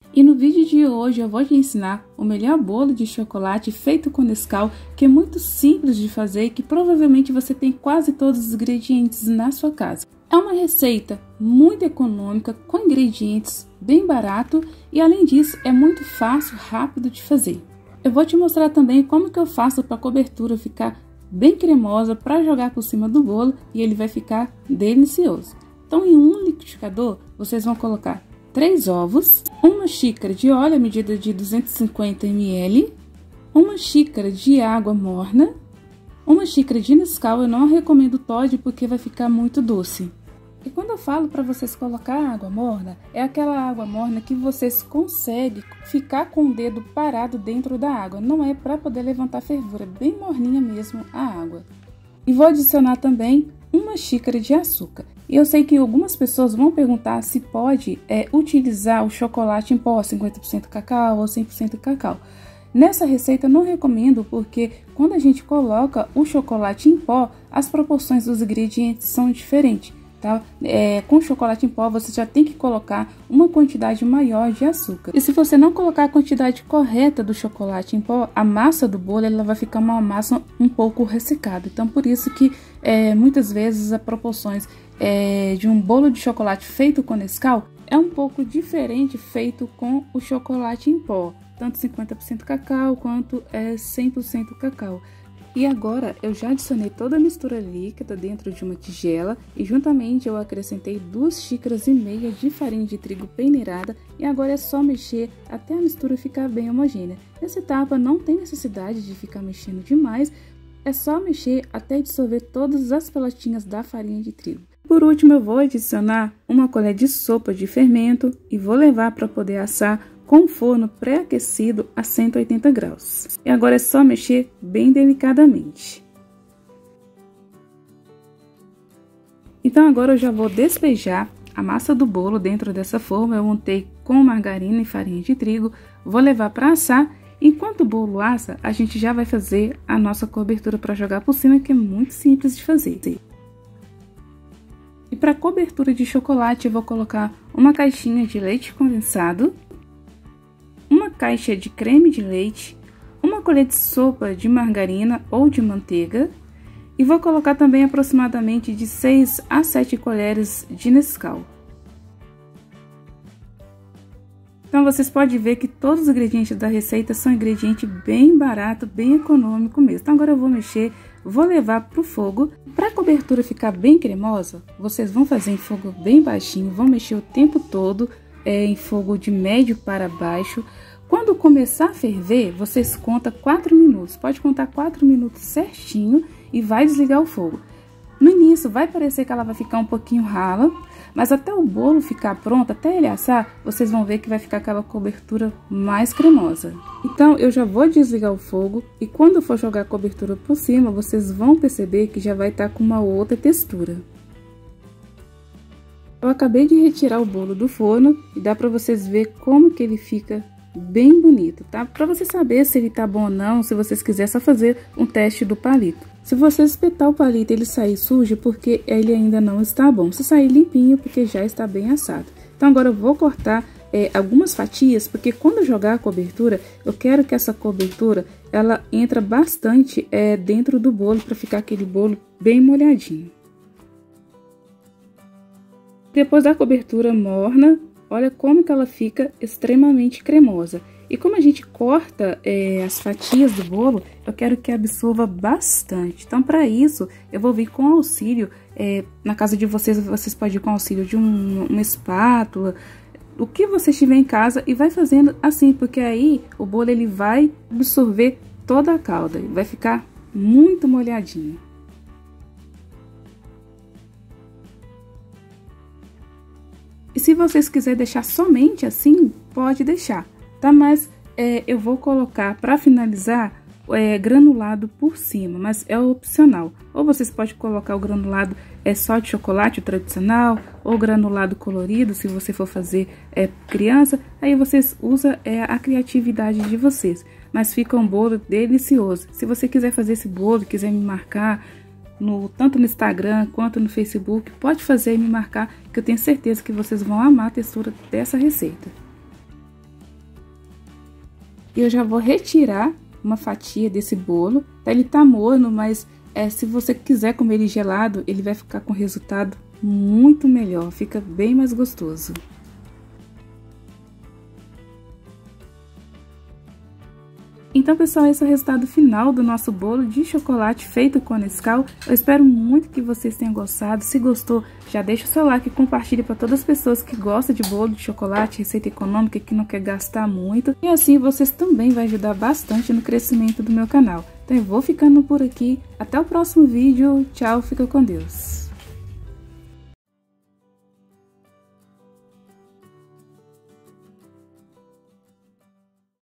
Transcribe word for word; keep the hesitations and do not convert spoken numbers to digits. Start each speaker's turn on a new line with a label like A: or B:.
A: E no vídeo de hoje eu vou te ensinar o melhor bolo de chocolate feito com Nescau, que é muito simples de fazer e que provavelmente você tem quase todos os ingredientes na sua casa. É uma receita muito econômica, com ingredientes bem barato e além disso é muito fácil, rápido de fazer. Eu vou te mostrar também como que eu faço para a cobertura ficar bem cremosa para jogar por cima do bolo e ele vai ficar delicioso. Então em um liquidificador vocês vão colocar três ovos, uma xícara de óleo à medida de duzentos e cinquenta mililitros, uma xícara de água morna, uma xícara de Nescau. Eu não recomendo Toddy porque vai ficar muito doce. E quando eu falo para vocês colocar água morna, é aquela água morna que vocês conseguem ficar com o dedo parado dentro da água. Não é para poder levantar fervura, é bem morninha mesmo a água. E vou adicionar também uma xícara de açúcar. E eu sei que algumas pessoas vão perguntar se pode é, utilizar o chocolate em pó, cinquenta por cento cacau ou cem por cento cacau. Nessa receita eu não recomendo porque quando a gente coloca o chocolate em pó, as proporções dos ingredientes são diferentes, tá? É, com chocolate em pó você já tem que colocar uma quantidade maior de açúcar. E se você não colocar a quantidade correta do chocolate em pó, a massa do bolo ela vai ficar uma massa um pouco ressecada. Então por isso que é, muitas vezes as proporções É, de um bolo de chocolate feito com Nescau é um pouco diferente feito com o chocolate em pó, tanto cinquenta por cento cacau quanto é, cem por cento cacau. E agora eu já adicionei toda a mistura líquida dentro de uma tigela e juntamente eu acrescentei duas xícaras e meia de farinha de trigo peneirada e agora é só mexer até a mistura ficar bem homogênea. Nessa etapa não tem necessidade de ficar mexendo demais, é só mexer até dissolver todas as pelotinhas da farinha de trigo. Por último, eu vou adicionar uma colher de sopa de fermento e vou levar para poder assar com o forno pré-aquecido a cento e oitenta graus. E agora é só mexer bem delicadamente. Então agora eu já vou despejar a massa do bolo dentro dessa forma. Eu montei com margarina e farinha de trigo, vou levar para assar. Enquanto o bolo assa, a gente já vai fazer a nossa cobertura para jogar por cima, que é muito simples de fazer. E para cobertura de chocolate eu vou colocar uma caixinha de leite condensado, uma caixa de creme de leite, uma colher de sopa de margarina ou de manteiga e vou colocar também aproximadamente de seis a sete colheres de Nescau. Então vocês podem ver que todos os ingredientes da receita são ingredientes bem barato, bem econômico mesmo. Então agora eu vou mexer, vou levar para o fogo. Para a cobertura ficar bem cremosa, vocês vão fazer em fogo bem baixinho, vão mexer o tempo todo é, em fogo de médio para baixo. Quando começar a ferver, vocês contam quatro minutos, pode contar quatro minutos certinho e vai desligar o fogo. No início vai parecer que ela vai ficar um pouquinho rala, mas até o bolo ficar pronto, até ele assar, vocês vão ver que vai ficar aquela cobertura mais cremosa. Então eu já vou desligar o fogo e quando for jogar a cobertura por cima, vocês vão perceber que já vai estar com uma outra textura. Eu acabei de retirar o bolo do forno e dá para vocês ver como que ele fica bem bonito, tá? Para você saber se ele tá bom ou não, se vocês quiserem só fazer um teste do palito. Se você espetar o palito e ele sair sujo, porque ele ainda não está bom. Se sair limpinho, porque já está bem assado. Então agora eu vou cortar é, algumas fatias, porque quando eu jogar a cobertura, eu quero que essa cobertura ela entra bastante é, dentro do bolo para ficar aquele bolo bem molhadinho. Depois da cobertura morna, olha como que ela fica extremamente cremosa. E como a gente corta é, as fatias do bolo, eu quero que absorva bastante. Então, para isso, eu vou vir com auxílio, é, na casa de vocês, vocês podem ir com auxílio de um, uma espátula, o que você tiver em casa e vai fazendo assim, porque aí o bolo ele vai absorver toda a calda, vai ficar muito molhadinho. E se vocês quiserem deixar somente assim, pode deixar, tá? Mas é, eu vou colocar para finalizar é, granulado por cima, mas é opcional. Ou vocês podem colocar o granulado é só de chocolate, o tradicional, ou granulado colorido, se você for fazer é, criança, aí vocês usam é, a criatividade de vocês. Mas fica um bolo delicioso. Se você quiser fazer esse bolo, quiser me marcar, No, tanto no Instagram quanto no Facebook, pode fazer e me marcar, que eu tenho certeza que vocês vão amar a textura dessa receita. e eu já vou retirar uma fatia desse bolo. Ele tá morno, mas é, se você quiser comer ele gelado, ele vai ficar com resultado muito melhor, fica bem mais gostoso. Então, pessoal, esse é o resultado final do nosso bolo de chocolate feito com Nescau. Eu espero muito que vocês tenham gostado. Se gostou, já deixa o seu like e compartilhe para todas as pessoas que gostam de bolo de chocolate, receita econômica, que não quer gastar muito. E assim vocês também vão ajudar bastante no crescimento do meu canal. Então eu vou ficando por aqui. Até o próximo vídeo. Tchau, fica com Deus.